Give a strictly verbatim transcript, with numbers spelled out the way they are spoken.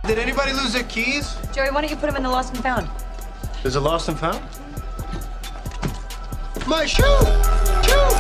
Did anybody lose their keys? Joey, why don't you put them in the lost and found? There's a lost and found? My shoe! Shoe!